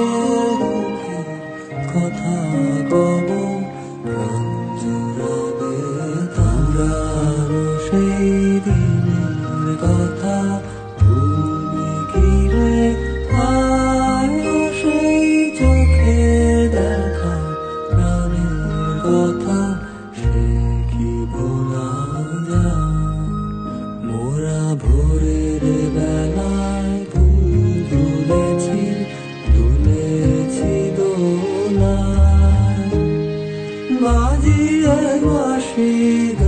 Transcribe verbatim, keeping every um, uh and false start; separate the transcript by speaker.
Speaker 1: দুঃখের কথা কব প্রাণ জুড়াবে তারানো সেই দিনের কথা তুমি কি রে আয়ো সেই চোখে দেখা প্রাণের কথা সে কি ভোলা যায় মোরা ভোরের বেলায় ফুল তুলেছি তুলেছি দোলায় বাজিয়ে বাঁশি